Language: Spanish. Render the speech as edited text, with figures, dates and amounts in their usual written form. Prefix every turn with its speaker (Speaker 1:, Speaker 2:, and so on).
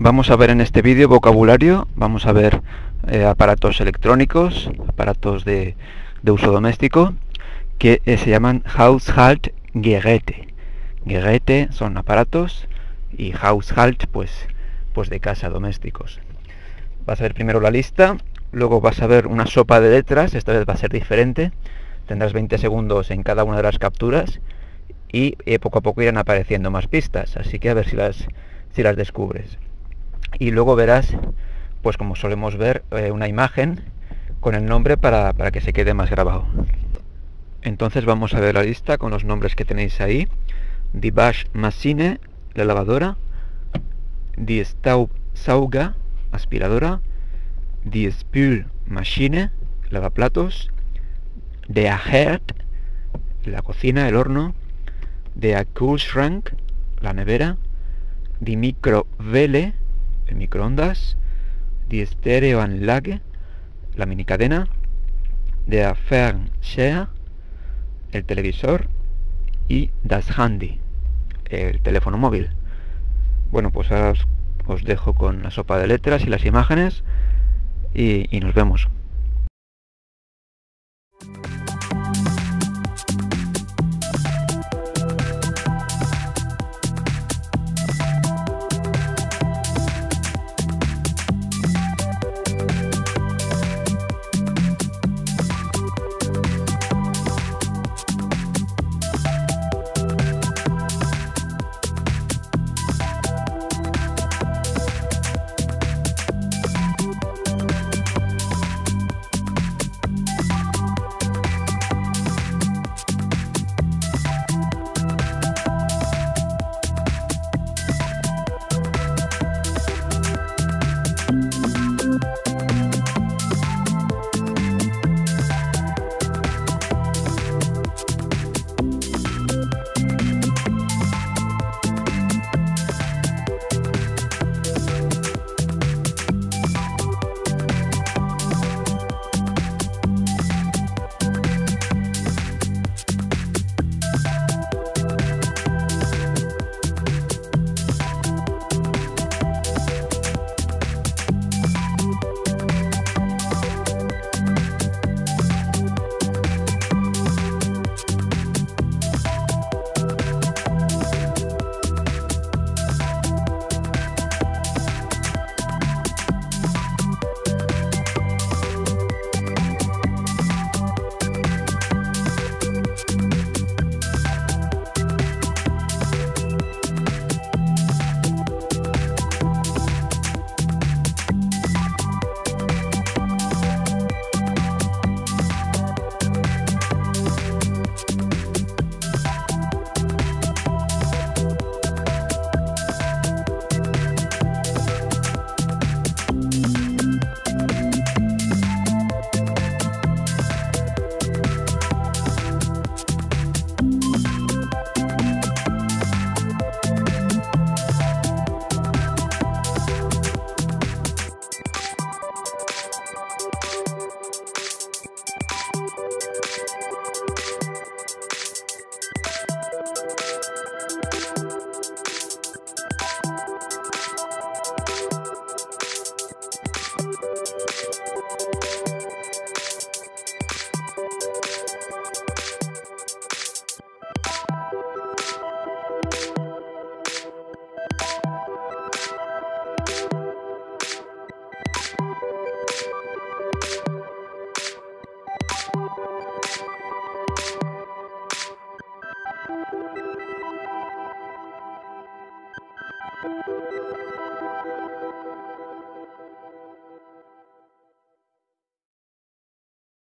Speaker 1: Vamos a ver en este vídeo vocabulario, vamos a ver aparatos electrónicos, aparatos de uso doméstico, que se llaman Haushaltgeräte. Geräte son aparatos y Haushalt pues de casa, domésticos. Vas a ver primero la lista, luego vas a ver una sopa de letras, esta vez va a ser diferente, tendrás 20 segundos en cada una de las capturas y poco a poco irán apareciendo más pistas, así que a ver si las descubres. Y luego verás, pues como solemos ver, una imagen con el nombre para que se quede más grabado. Entonces vamos a ver la lista con los nombres que tenéis ahí. Die Waschmaschine, la lavadora. Die Staubsauger, aspiradora. Die Spülmaschine, lavaplatos. Der Herd, la cocina, el horno. Der Kühlschrank, la nevera. Die Mikrowelle, el microondas. Die Stereoanlage, la minicadena. Der Fernseher, el televisor. Y das Handy, el teléfono móvil. Bueno, pues ahora os dejo con la sopa de letras y las imágenes y nos vemos.